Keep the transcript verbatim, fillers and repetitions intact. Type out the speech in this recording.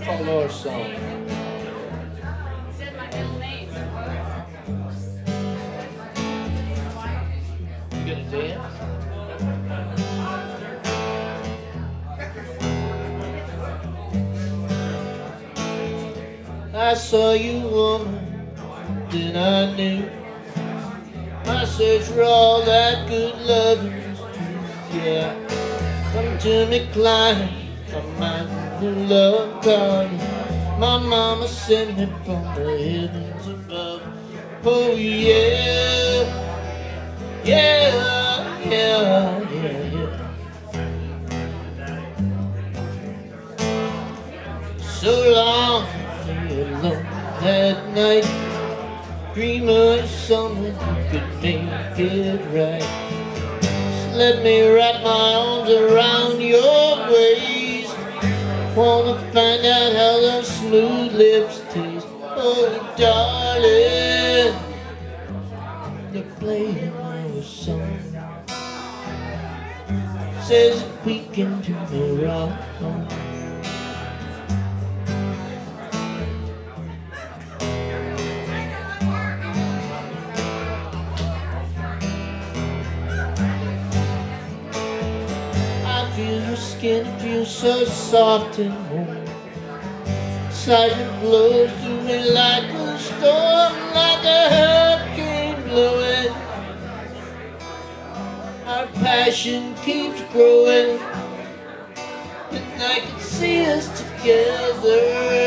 called our song. You gonna dance? I saw you, woman, then I knew I searched for all that good loving is true. Yeah, come to me, climb, come out to love God. My mama sent me from the heavens above. Oh yeah, yeah, yeah, yeah, yeah. So long, alone that night, dream of someone who could make it right. Just let me wrap my arms around your waist. Wanna find out how those smooth lips taste. Oh darling, they're playing our song. Says we can do the wrong. Your skin feels so soft and warm. Excitement blows through me like a storm, like a hurricane blowing. Our passion keeps growing, and I can see us together